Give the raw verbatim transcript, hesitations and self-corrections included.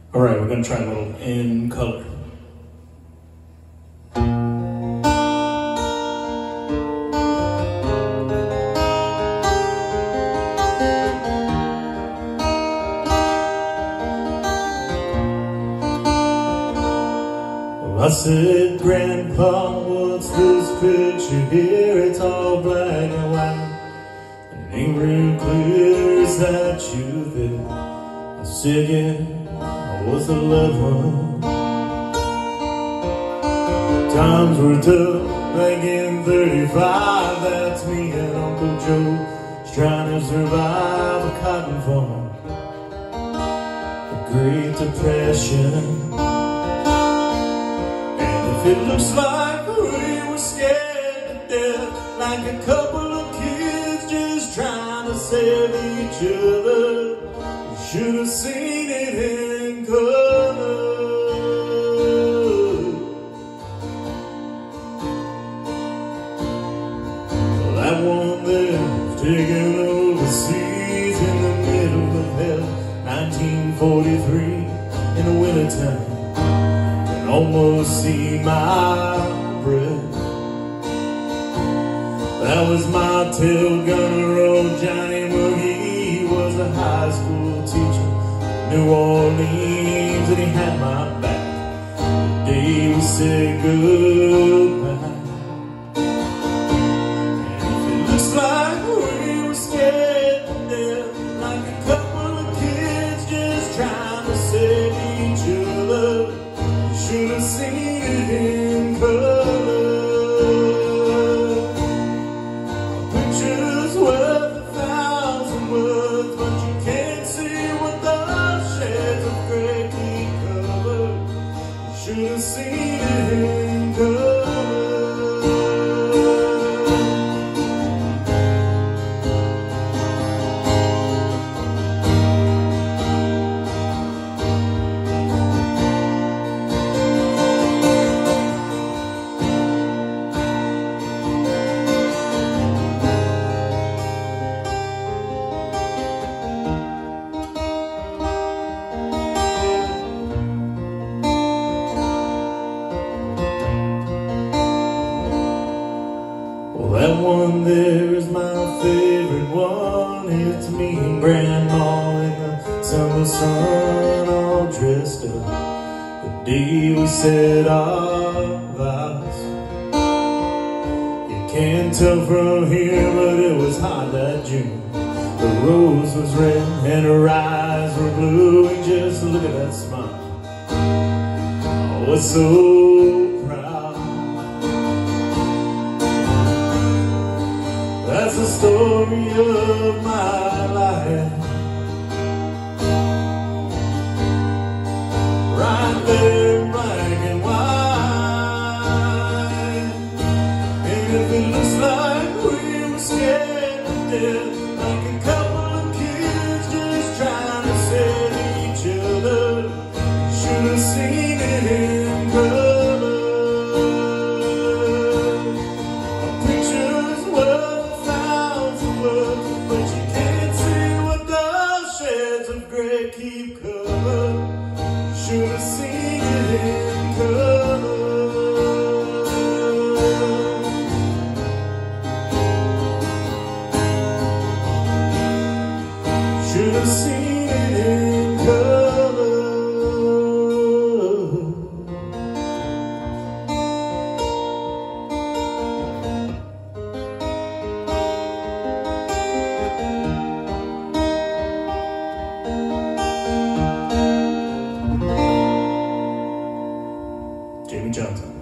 All right, we're gonna try a little In Color. Well, I said, Grandpa, what's this picture here? It's all black and white, and it ain't real clear. Is that you there? I said, yeah. Was a loved one. Times were tough back in thirty-five. That's me and Uncle Joe, just trying to survive a cotton farm, the Great Depression. And if it looks like we were scared to death, like a couple of kids just trying to save each other, you should have seen it in color. Well, that one there was taken overseas in the middle of hell, nineteen forty-three, in the wintertime. Can almost see my breath. That was my tail gunner, old Johnny McGee. Was a high school teacher, New Orleans, and he had my back the day we said goodbye. And it looks like we were scared to death, like a couple of kids just trying to save each other. You should have seen it in color. A picture's worth a thousand words, but you can't see what the shades of gray keep covered. You should have seen it in color. That one there is my favorite one. It's me and Grandma in the summer sun, all dressed up the day we said our vows. You can't tell from here, but it was hot that June. The rose was red and her eyes were blue, and just look at that smile. I was so proud. That's the story of my life, right there in black and white. And if it looks like we were scared to death, like a couple of kids just trying to save each other, you should have seen it in color. A picture's worth, but you can't see what the shades of gray keep covered. You should have seen it in color. Should have seen it in color. Jamie Johnson.